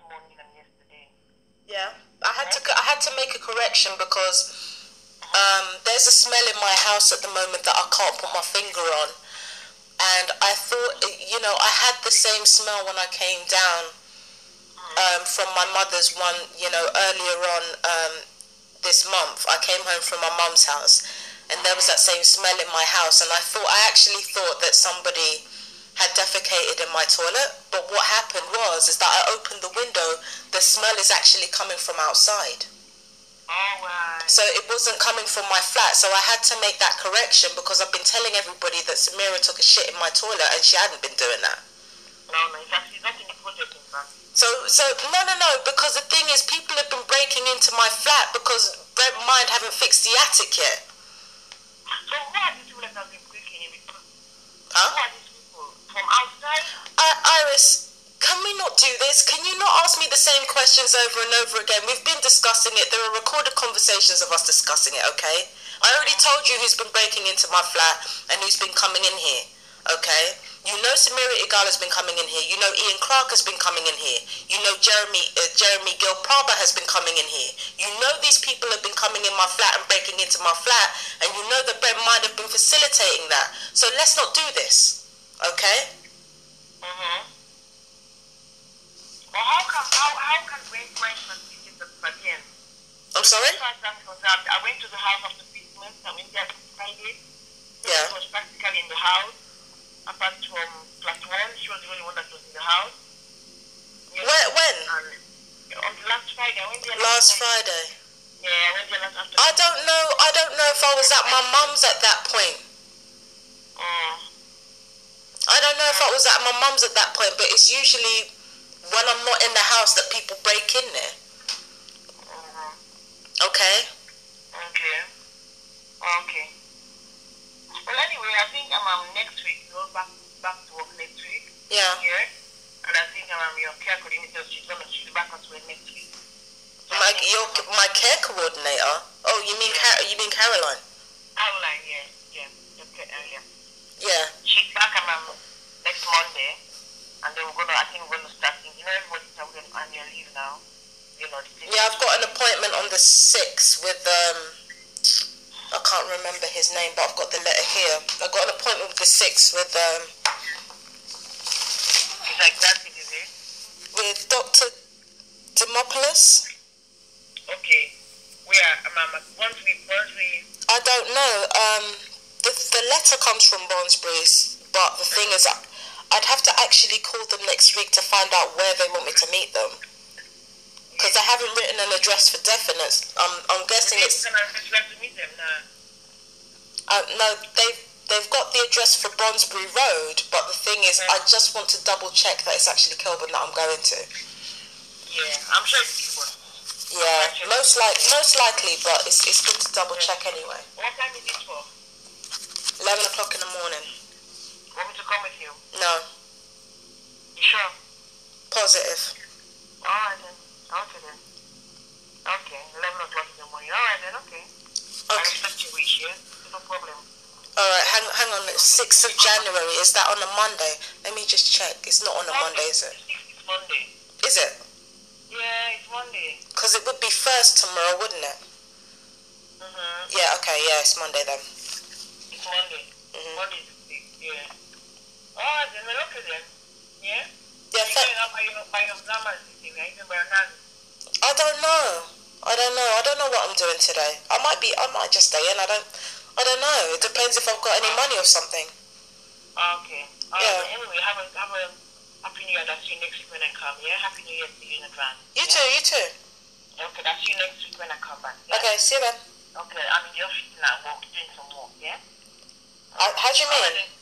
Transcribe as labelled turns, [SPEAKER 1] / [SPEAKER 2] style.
[SPEAKER 1] morning and yesterday.
[SPEAKER 2] Yeah, I had to make a correction because there's a smell in my house at the moment that I can't put my finger on, and I thought, I had the same smell when I came down from my mother's one, earlier on this month. I came home from my mum's house, and there was that same smell in my house, and I actually thought that somebody had defecated in my toilet. But what happened is that I opened the window. The smell is actually coming from outside.
[SPEAKER 1] Oh, right.
[SPEAKER 2] So it wasn't coming from my flat. So I had to make that correction because I've been telling everybody that Samira took a shit in my toilet, and she hadn't been doing that.
[SPEAKER 1] No, in fact, she's not in the project, in fact.
[SPEAKER 2] So no, because the thing is, people have been breaking into my flat because Brent Mind haven't fixed the attic yet.
[SPEAKER 1] So who are these people that have been breaking in?
[SPEAKER 2] Huh?
[SPEAKER 1] Who are these people? From outside?
[SPEAKER 2] Iris, can we not do this? Can you not ask me the same questions over and over again? We've been discussing it. There are recorded conversations of us discussing it, okay? I already told you who's been breaking into my flat and who's been coming in here, okay? You know Samira Igal has been coming in here. You know Ian Clark has been coming in here. You know Jeremy Gil-Praba has been coming in here. You know these people have been coming in my flat and breaking into my flat, and you know that Brent might have been facilitating that. So let's not do this, okay?
[SPEAKER 1] Well, how can Brent visit the again?
[SPEAKER 2] I'm sorry?
[SPEAKER 1] I went to the house after Christmas. I went there Friday.
[SPEAKER 2] Yeah.
[SPEAKER 1] She was practically in the house. Apart from +1, she was the only one that was in the house.
[SPEAKER 2] Yes. When?
[SPEAKER 1] On last Friday. I went there
[SPEAKER 2] last Friday.
[SPEAKER 1] Yeah, I went there last afternoon.
[SPEAKER 2] I don't know if I was at my mum's at that point. I don't know if I was at my mum's at that point, but it's usually when I'm not in the house that people break in there. Okay?
[SPEAKER 1] Okay. Well, anyway, I think next week, we'll go back to work next week.
[SPEAKER 2] Yeah.
[SPEAKER 1] And I think your care coordinator, she's back on to it next week. So
[SPEAKER 2] my care coordinator? Oh, you mean Caroline?
[SPEAKER 1] Caroline, yeah.
[SPEAKER 2] Yeah.
[SPEAKER 1] She's back next Monday, and then I think we're gonna start thinking, everybody's on annual leave now.
[SPEAKER 2] Yeah, I've got an appointment on the 6th with I can't remember his name, but I've got the letter here. I've got an appointment with the 6th with
[SPEAKER 1] It's like that, is it?
[SPEAKER 2] With Dr. Demopoulos.
[SPEAKER 1] Okay. Where, once we
[SPEAKER 2] I don't know. The letter comes from Barnsbury's, but the thing is, I'd have to actually call them next week to find out where they want me to meet them. Because I haven't written an address for definite. I'm guessing it's... No, they've got the address for Bronsbury Road, but the thing is, I just want to double check that it's actually Kilburn that I'm going to.
[SPEAKER 1] Yeah, I'm sure it's Kilburn.
[SPEAKER 2] Yeah, most likely, but it's good to double check anyway.
[SPEAKER 1] What time is it for?
[SPEAKER 2] 11 o'clock in the morning.
[SPEAKER 1] Want me to come with you?
[SPEAKER 2] No.
[SPEAKER 1] You sure?
[SPEAKER 2] Positive.
[SPEAKER 1] Alright then. Okay, 11 o'clock in the morning. Alright then, okay. I respect your wish, yeah? No problem.
[SPEAKER 2] Alright, hang on. 6th of January, is that on a Monday? Let me just check. It's not on a Monday, is it?
[SPEAKER 1] It's Monday.
[SPEAKER 2] Is it?
[SPEAKER 1] Yeah, it's Monday.
[SPEAKER 2] Because it would be 1st tomorrow, wouldn't it? Yeah, okay, yeah, it's Monday then.
[SPEAKER 1] It's Monday. Monday is the 6th, yeah. Alright then, okay then. Yeah?
[SPEAKER 2] Yeah,
[SPEAKER 1] by your grammar, even by your nan.
[SPEAKER 2] I don't know. I don't know what I'm doing today. I might just stay in. I don't know. It depends if I've got any money or something.
[SPEAKER 1] Okay.
[SPEAKER 2] Yeah.
[SPEAKER 1] Anyway, have a happy New Year. I'll see you next week when I come. Yeah. Happy New Year to you in advance.
[SPEAKER 2] You too.
[SPEAKER 1] Okay. I'll see you next week when I come back. Yeah?
[SPEAKER 2] Okay. See you then.
[SPEAKER 1] Okay. I'm in the office now. We're doing some work. Yeah.
[SPEAKER 2] How do you mean?